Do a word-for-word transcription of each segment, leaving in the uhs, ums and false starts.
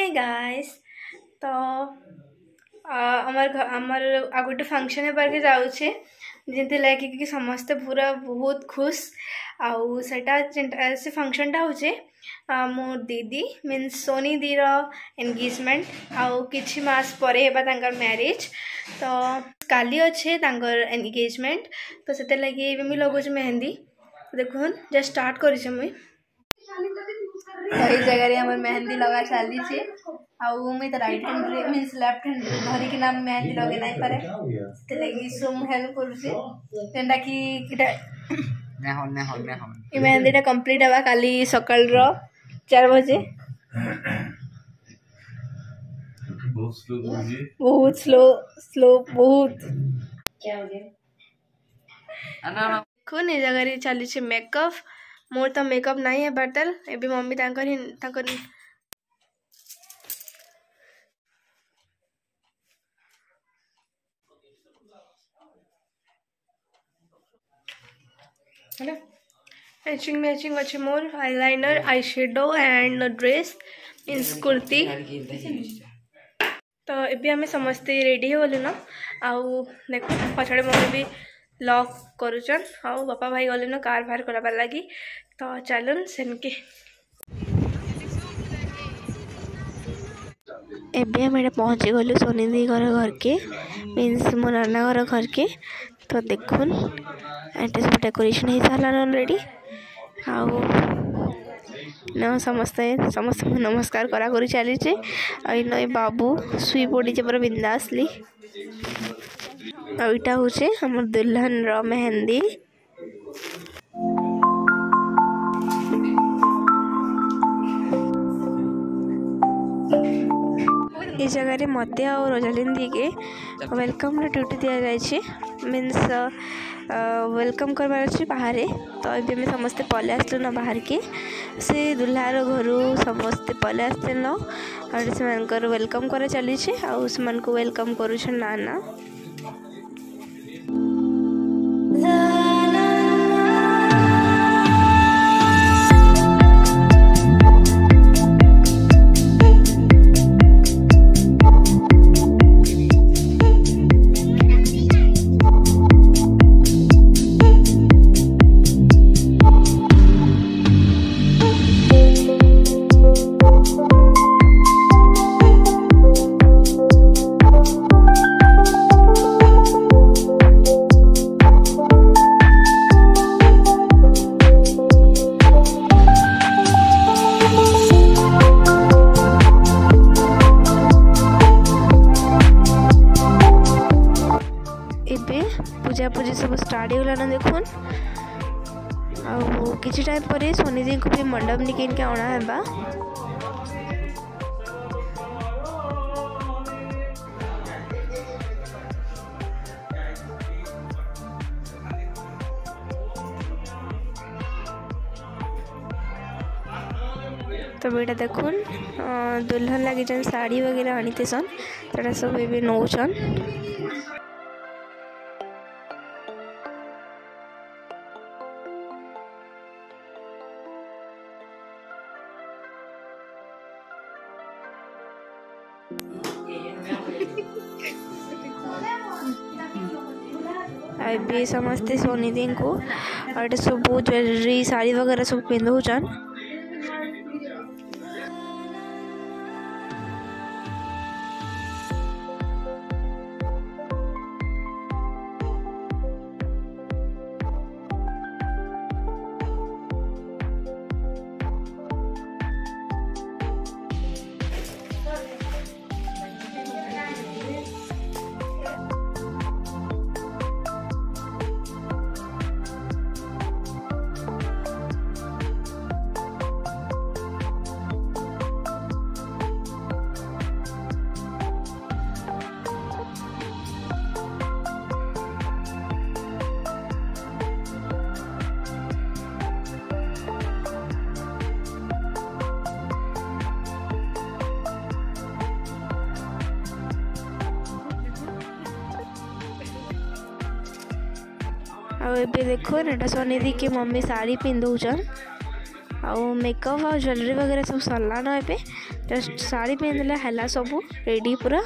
Hi guys. तो आमर आमर आ गोटे फंक्शन हेबार के जाऊे जेमती लाइक कि समस्ते पूरा बहुत खुश आउ सेटा से फंक्शन टा होचे मोर दीदी मीन्स सोनी दीर एंगेजमेंट आउ किछि मास परे हेबा तांकर मैरिज। तो काली अच्छे तांकर एंगेजमेंट तो सेते लगी भी लगुच मेहंदी देखुन जस्ट स्टार्ट करिसे मुई यही जगह हमर मेहंदी लगा चली छे आउ मुई त राइट हैंड रे मींस लेफ्ट हैंड रे धरि के नाम मेहंदी लगे नाही पारे ते लगी सुम हेल्प करूचे तेंडा की किटा ने हो ने हो ने हो ई मेहंदी टा कंप्लीट हवा काली सकाळ रो चार बजे। बहुत स्लो दीजिए बहुत स्लो स्लो बहुत क्या हो गया अना कोन ए जगह रे चली छे मेकअप मोर तो मेकअप नहीं है बाटल एबे मम्मी तांकर ही तांकर हेलो मैचिंग मैचिंग अच्छे मोर eyeliner eye shadow and dress means kurti. तो एबे हमें समस्ते रेडी हो गलु ना आउ देखो पछाड़े मम्मी भी लॉक करुचन आउ बापा भाई गले न कार बाहर करबार लगी। तो चलन सेनके एबे हम एटा पहुँची गलु सोनी दी घर घर के मीन्स मो नाना घर घर के। तो देखुन एटे सब डेकोरेशन हो सारा ऑलरेडी आउ न समस्ते समस्त नमस्कार करा करी चली नई बाबू शुई पड़ी पूरा बिंदासली। आईटा हूँ हमर दुल्हन रो मेहंदी ये जगह मते और रोजालिन दी के वेलकम ड्यूटी दिया जाए मीन्स वेलकम करवार अच्छे बाहर। तो ये हमें समस्ते पले आसलु ना बाहर के से दुल्हार घर समस्ते पले आसते न और से वेलकम करा चली आउ से वेलकम करुछन नाना। पूजा पूजी सब स्टार्ट हो गलाना देखुन आउ किछि टाइम पर सोनी दी को भी मंडप निकल के आना है। तो बेटा देखुन दुल्हन लगे जन साड़ी वगैरह आनी थे सन तड़ा सब भी नौचन। अभी समस्ते सोनी दी को और सब ज्वेलरी साड़ी वगैरह सब पिंधुचन। आउ एबे देखो एटा सोनी दी के मम्मी साड़ी पिंधुचन आउ मेकअप और ज्वेलरी वगैरह सब सरला न एबे। जस्ट साड़ी पिंधले है सब रेडी पूरा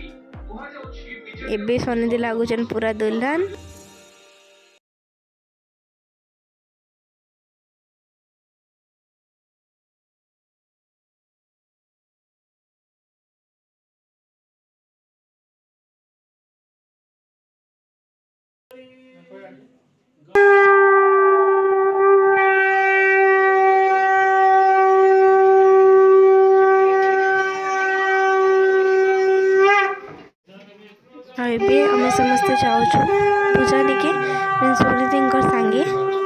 एबे सोनी लगुचन पूरा दुल्हन। एबे आम समस्ते जाऊँ पूजा निके सोनी दी सांगे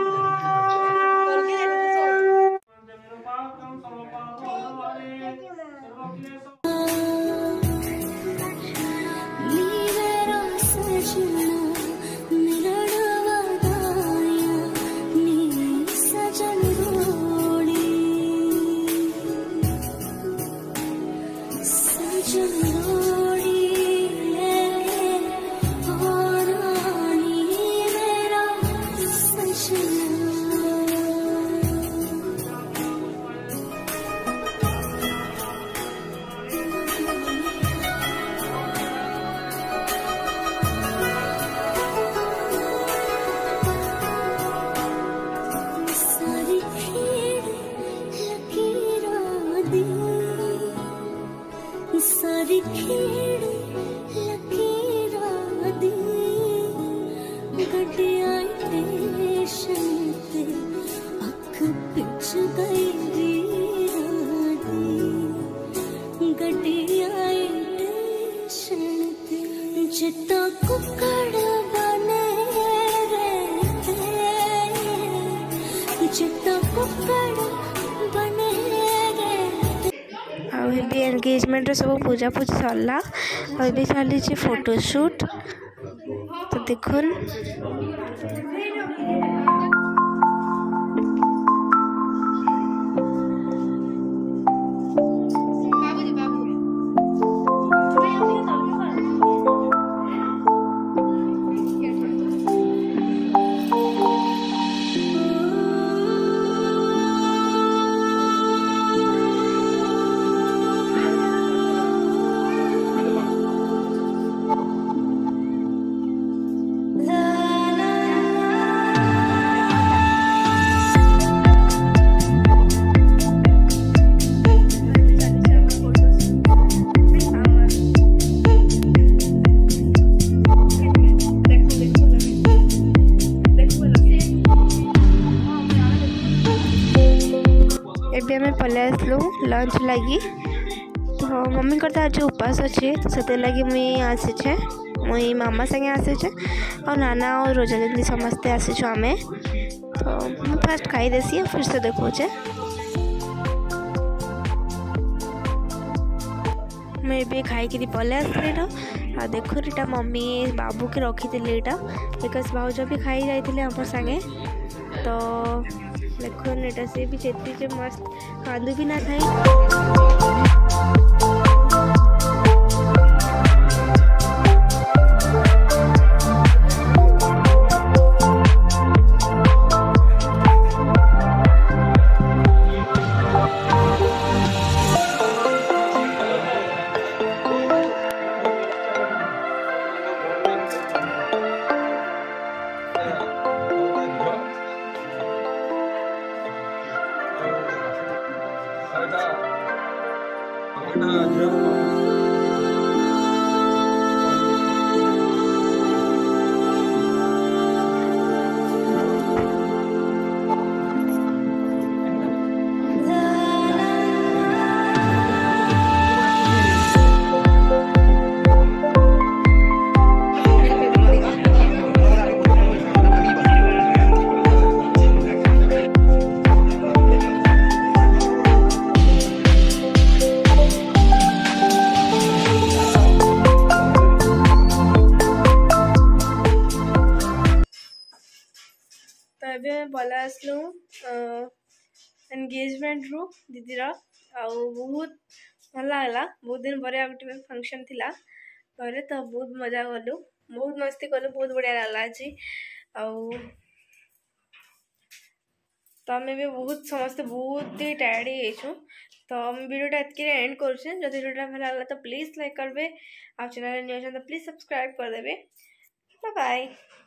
सारी खेड़ लकीरा दी गड्डिया स्टेशन ते अख पिछ गई दी गड्डिया स्टेशन ते जिता कुकड़ बने रे जिता कुकड़ बने भी एंगेजमेंट सब पूजा पूजा सरला अभी चली फोटोशूट तो देखुन एबे पलै आसलु लंच लगी तो मम्मी करता आज उपास अच्छे तो से लगी मुई आसीचे मुई मामा संगे आसीचे और नाना और रोजालिंदी समस्ते आसीचु आमे तो मैं फास्ट खाई देसी फिर से देखोचे मैं भी खाई कि पलै आसली आ देखो इटा मम्मी बाबू के रखी थी इटा बिकज भाउज भी खाई जाइए आम संगे तो देखो एटा से भी चेती जे मस्त कांदू भी ना थाई पला आसलु एंगेजमेंट रू दीदीर आउ बहुत भल लगा बहुत दिन पर गोटे फंक्शन थिला घरे तो बहुत मजा कलु बहुत मस्ती कलु बहुत बढ़िया लगा आज आउ तो आम भी बहुत समस्ते बहुत ही टायर्ड हो तो वीडियोटा एतकी एंड करुचे जदि वीडियोटा भल लागला तो प्लीज लाइक करबे आ चैनल न्यू अछन तो प्लीज सब्सक्राइब कर देबे बाय बाय।